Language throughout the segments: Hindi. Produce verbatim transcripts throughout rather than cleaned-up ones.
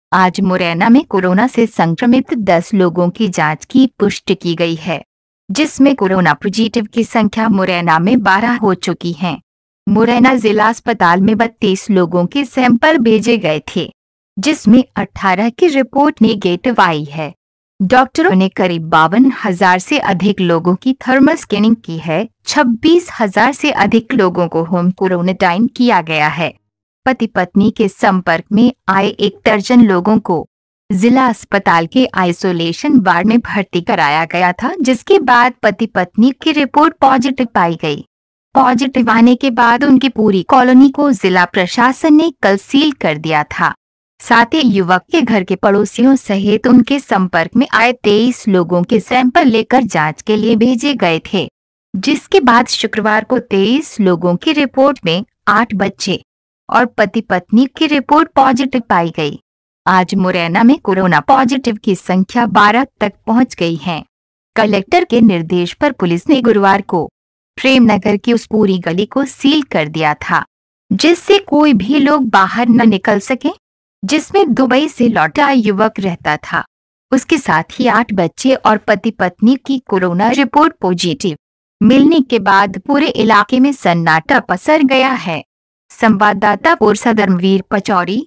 आज मुरैना में कोरोना से संक्रमित दस लोगों की जांच की पुष्टि की गई है, जिसमें कोरोना पॉजिटिव की संख्या मुरैना में बारह हो चुकी है। मुरैना जिला अस्पताल में बत्तीस लोगों के सैंपल भेजे गए थे, जिसमें अठारह की रिपोर्ट नेगेटिव आई है। डॉक्टरों ने करीब बावन हजार से अधिक लोगों की थर्मल स्कैनिंग की है। छब्बीस हजार से अधिक लोगों को होम क्वारंटाइन किया गया है। पति पत्नी के संपर्क में आए एक दर्जन लोगों को जिला अस्पताल के आइसोलेशन वार्ड में भर्ती कराया गया था, जिसके बाद पति पत्नी की रिपोर्ट पॉजिटिव पाई गई। पॉजिटिव आने के बाद उनकी पूरी कॉलोनी को जिला प्रशासन ने कल सील कर दिया था। साथ ही युवक के घर के पड़ोसियों सहित उनके संपर्क में आए तेईस लोगों के सैंपल लेकर जांच के लिए भेजे गए थे, जिसके बाद शुक्रवार को तेईस लोगों की रिपोर्ट में आठ बच्चे और पति पत्नी की रिपोर्ट पॉजिटिव पाई गई। आज मुरैना में कोरोना पॉजिटिव की संख्या बारह तक पहुंच गई है। कलेक्टर के निर्देश पर पुलिस ने गुरुवार को प्रेमनगर की उस पूरी गली को सील कर दिया था, जिससे कोई भी लोग बाहर न निकल सके, जिसमें दुबई से लौटा युवक रहता था। उसके साथ ही आठ बच्चे और पति पत्नी की कोरोना रिपोर्ट पॉजिटिव मिलने के बाद पूरे इलाके में सन्नाटा पसर गया है। संवाददाता पुरसा धर्मवीर पचौरी।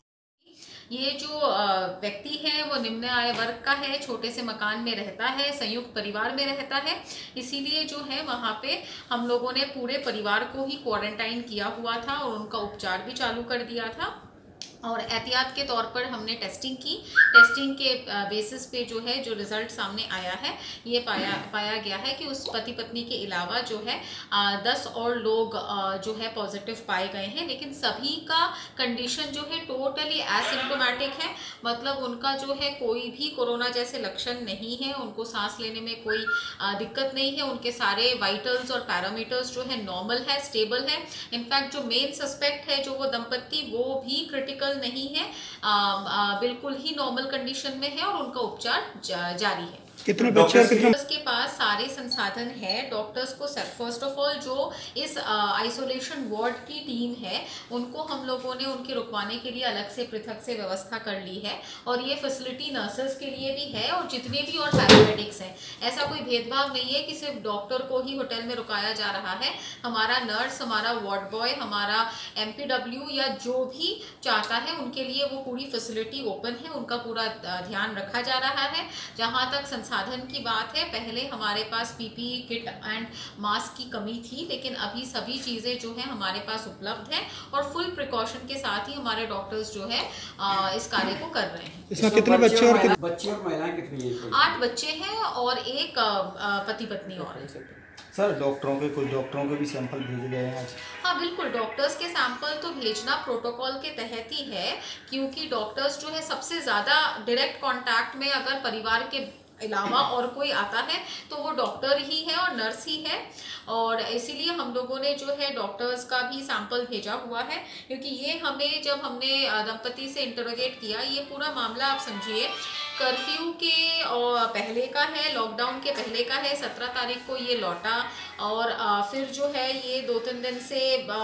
ये जो व्यक्ति है वो निम्न आय वर्ग का है, छोटे से मकान में रहता है, संयुक्त परिवार में रहता है। इसीलिए जो है वहाँ पे हम लोगों ने पूरे परिवार को ही क्वारंटाइन किया हुआ था और उनका उपचार भी चालू कर दिया था। और एहतियात के तौर पर हमने टेस्टिंग की। टेस्टिंग के बेसिस पे जो है जो रिजल्ट सामने आया है, ये पाया पाया गया है कि उस पति पत्नी के अलावा जो है आ, दस और लोग आ, जो है पॉजिटिव पाए गए हैं। लेकिन सभी का कंडीशन जो है टोटली एसिम्प्टोमेटिक है, मतलब उनका जो है कोई भी कोरोना जैसे लक्षण नहीं है, उनको सांस लेने में कोई आ, दिक्कत नहीं है। उनके सारे वाइटल्स और पैरामीटर्स जो है नॉर्मल है, स्टेबल है। इनफैक्ट जो मेन सस्पेक्ट है जो वो दंपत्ति, वो भी क्रिटिकल नहीं है, आ, आ, बिल्कुल ही नॉर्मल कंडीशन में है और उनका उपचार जा, जारी है। कितने बच्चे कितने के पास सारे संसाधन है। डॉक्टर्स को फर्स्ट ऑफ ऑल जो इस आइसोलेशन वार्ड की टीम है, उनको हम लोगों ने उनके रुकवाने के लिए अलग से पृथक से व्यवस्था कर ली है। और ये फैसिलिटी नर्सेस के लिए भी है और जितने भी और पैरामेडिक्स हैं। ऐसा कोई भेदभाव नहीं है कि सिर्फ डॉक्टर को ही होटल में रुकाया जा रहा है। हमारा नर्स, हमारा वार्ड बॉय, हमारा एम पी डब्ल्यू या जो भी चाहता है उनके लिए वो पूरी फैसिलिटी ओपन है, उनका पूरा ध्यान रखा जा रहा है। जहाँ तक साधन की बात है, पहले हमारे पास पीपीई किट एंड मास्क की कमी थी, लेकिन अभी सभी चीजें जो है हमारे पास उपलब्ध है और फुल प्रिकॉशन के साथ ही हमारे डॉक्टर्स जो है आ, इस कार्य को कर रहे हैं। इसमें कितने बच्चे और कितने बच्चे और महिलाएं कितनी है? आठ बच्चे हैं और एक पति पत्नी और। सर डॉक्टरों के कुछ डॉक्टरों के भी सैंपल भेजे गए हैं आज? हाँ बिल्कुल, डॉक्टर्स के सैंपल तो भेजना प्रोटोकॉल के तहत ही है, क्योंकि डॉक्टर्स जो है सबसे ज़्यादा डायरेक्ट कांटेक्ट में अगर परिवार के अलावा और कोई आता है तो वो डॉक्टर ही है और नर्स ही है। और इसीलिए हम लोगों ने जो है डॉक्टर्स का भी सैंपल भेजा हुआ है, क्योंकि ये हमें जब हमने दंपति से इंटरोगेट किया, ये पूरा मामला आप समझिए कर्फ्यू के और पहले का है, लॉकडाउन के पहले का है। सत्रह तारीख को ये लौटा और फिर जो है ये दो तीन दिन से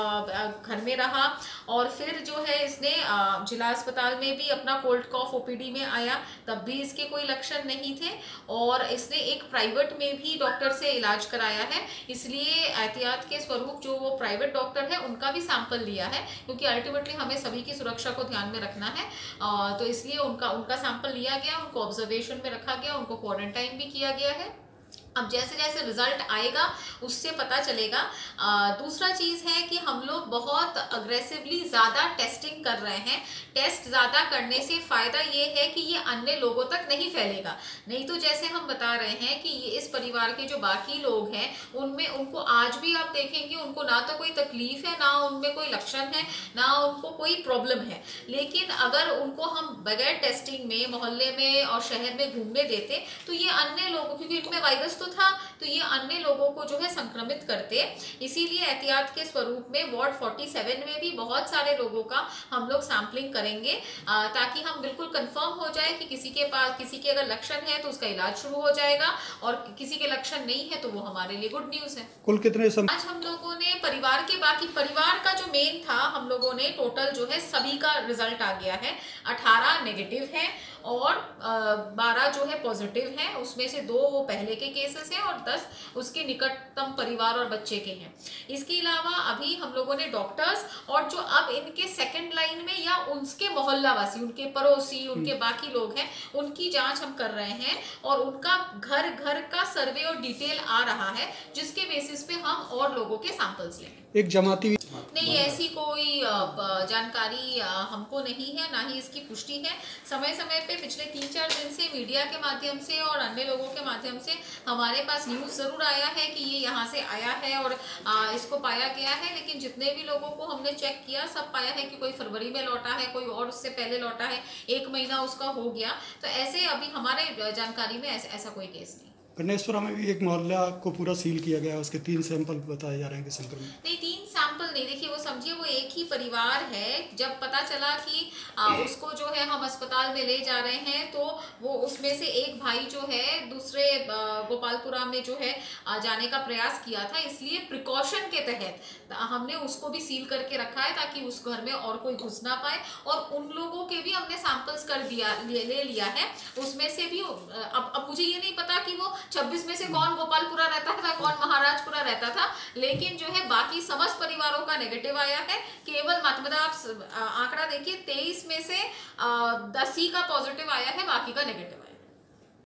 घर में रहा और फिर जो है इसने जिला अस्पताल में भी अपना कोल्ड कॉफ ओपीडी में आया, तब भी इसके कोई लक्षण नहीं थे। और इसने एक प्राइवेट में भी डॉक्टर से इलाज कराया है, इसलिए एहतियात के स्वरूप जो वो प्राइवेट डॉक्टर है उनका भी सैंपल लिया है, क्योंकि अल्टीमेटली हमें सभी की सुरक्षा को ध्यान में रखना है। तो इसलिए उनका उनका सैंपल लिया गया, उनको ऑब्जर्वेशन में रखा गया, उनको क्वारंटाइन भी किया गया है। अब जैसे जैसे रिजल्ट आएगा उससे पता चलेगा। आ, दूसरा चीज़ है कि हम लोग बहुत अग्रेसिवली ज़्यादा टेस्टिंग कर रहे हैं। टेस्ट ज़्यादा करने से फ़ायदा ये है कि ये अन्य लोगों तक नहीं फैलेगा। नहीं तो जैसे हम बता रहे हैं कि ये इस परिवार के जो बाकी लोग हैं उनमें उनको आज भी आप देखेंगे उनको ना तो कोई तकलीफ है, ना उनमें कोई लक्षण है, ना उनको कोई प्रॉब्लम है। लेकिन अगर उनको हम बगैर टेस्टिंग में मोहल्ले में और शहर में घूमने देते तो ये अन्य लोगों, क्योंकि इनमें वायरस तो तो था तो ये अन्य लोगों को जो है संक्रमित करते, इसीलिए एहतियात के स्वरूप में वार्ड सैंतालीस में भी बहुत सारे लोगों का हम लोग सैंपलिंग करेंगे, ताकि हम बिल्कुल कंफर्म हो जाए कि किसी के पास किसी के अगर लक्षण है तो उसका इलाज शुरू हो जाएगा, और किसी के लक्षण नहीं है तो वो हमारे लिए गुड न्यूज है। कुल कितने सम... आज हम लोगों ने परिवार के बाकी परिवार का जो मेन था, हम लोगों ने टोटल जो है सभी का रिजल्ट आ गया है, अठारह नेगेटिव है और बारह जो है पॉजिटिव है, उसमें से दो वो पहले के केसेस हैं और दस उसके निकटतम परिवार और बच्चे के हैं। इसके अलावा अभी हम लोगों ने डॉक्टर्स और जो अब इनके सेकंड लाइन में या उनके मोहल्लावासी, उनके पड़ोसी, उनके बाकी लोग हैं, उनकी जांच हम कर रहे हैं और उनका घर घर का सर्वे और डिटेल आ रहा है, जिसके बेसिस पे हम और लोगों के सैंपल्स लेंगे। एक जमाती नहीं, ऐसी कोई जानकारी हमको नहीं है, ना ही इसकी पुष्टि है। समय समय पे पिछले तीन चार दिन से मीडिया के माध्यम से और अन्य लोगों के माध्यम से हमारे पास न्यूज़ ज़रूर आया है कि ये यहाँ से आया है और इसको पाया गया है, लेकिन जितने भी लोगों को हमने चेक किया सब पाया है कि कोई फरवरी में लौटा है, कोई और उससे पहले लौटा है, एक महीना उसका हो गया। तो ऐसे अभी हमारे जानकारी में ऐसा, ऐसा कोई केस नहीं। गणेशपुरा में भी एक मोहल्ला को पूरा सील किया गया है, उसके तीन सैंपल बताए जा रहे हैं कि संक्रमित। नहीं, तीन सैंपल नहीं, देखिए वो समझिए वो एक ही परिवार है। जब पता चला कि आ, उसको जो है हम अस्पताल में ले जा रहे हैं तो वो उसमें से एक भाई जो है दूसरे गोपालपुरा में जो है आ, जाने का प्रयास किया था, इसलिए प्रिकॉशन के तहत हमने उसको भी सील करके रखा है ताकि उस घर में और कोई घुस ना पाए। और उन लोगों के भी हमने सैंपल्स कर दिया ले, ले लिया है, उसमें से भी अब अब मुझे ये नहीं पता कि वो छब्बीस में से कौन गोपालपुरा रहता था, कौन महाराजपुरा रहता था, लेकिन जो है बाकी समस्त परिवारों का नेगेटिव आया है। केवल मतलब आप आंकड़ा देखिए, तेईस में से दस ही का पॉजिटिव आया है, बाकी का नेगेटिव।